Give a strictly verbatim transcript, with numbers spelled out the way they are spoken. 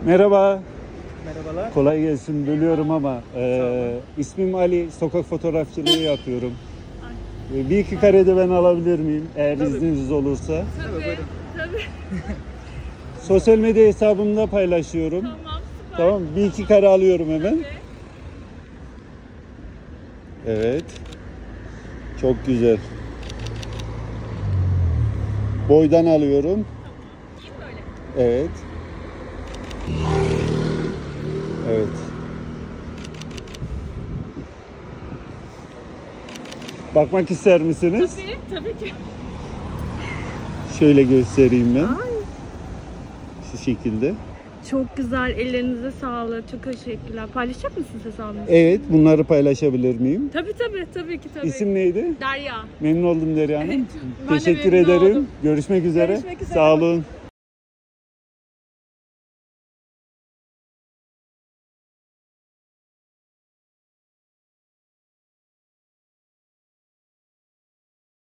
Merhaba. Merhabalar. Kolay gelsin. Bölüyorum ama e, ismim Ali. Sokak fotoğrafçılığı yapıyorum. E, bir iki kare de ben alabilir miyim? Eğer Tabii. izniniz olursa. Tabii, buyurun. Tabii. Sosyal medya hesabımda paylaşıyorum. Tamam, süper. Tamam. Bir iki kare alıyorum hemen. Evet. Çok güzel. Boydan alıyorum. İyi böyle. Evet. Evet. Bakmak ister misiniz? Tabii, tabii ki. Şöyle göstereyim ben. Ay, Şu şekilde. çok güzel. Ellerinize sağlık. Çok teşekkürler. Paylaşacak mısınız hesabınızı? Evet, bunları paylaşabilir miyim? Tabii tabii. Tabii ki tabii. İsim neydi? Derya. Memnun oldum Derya Hanım. Ben de Teşekkür memnun ederim. oldum. Görüşmek üzere. Görüşmek üzere. Sağ olun.